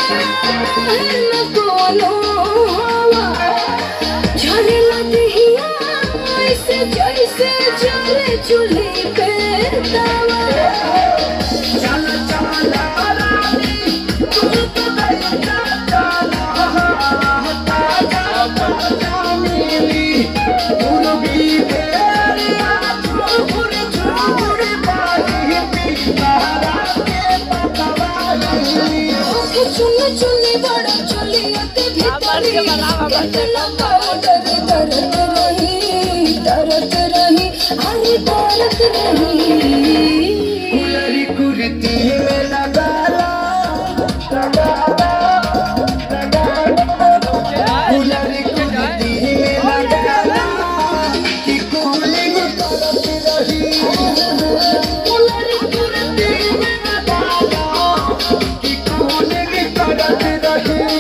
न कोनो झरेला दहिया ऐसे जैसे जले चूल्हे पे तवा। चल चल रानी तू तो दैया चला ताजा मिली पूर्वी बेरिया झूर झूर बाही पितारा के पतवारी। चुन चुनी बड़ा चुलिया के भीतरी कितना पाउडर तरत रही अरे तरत रही। गुलरी कुर्ती में लगाला गुलरी कुर्ती में लगाला कि कूलिंग करत रही। गुलरी कुर्ती में लगाला कि कूलिंग करत रही।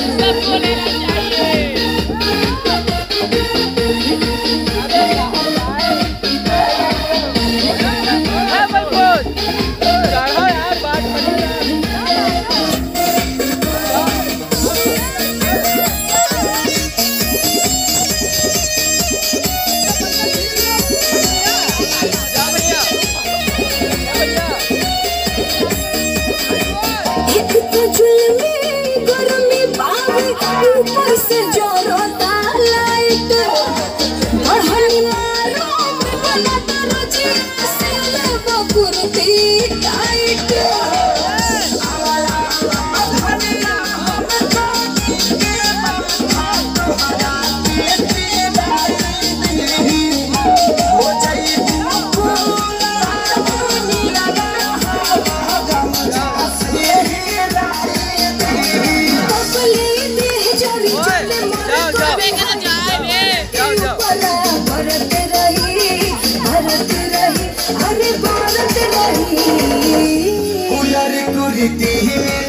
ऊपर से जोरता लाइट बढ़नी मारो बना दरजी से कुर्ती टाइट। अरे भारत रही। गुलरी कुर्ती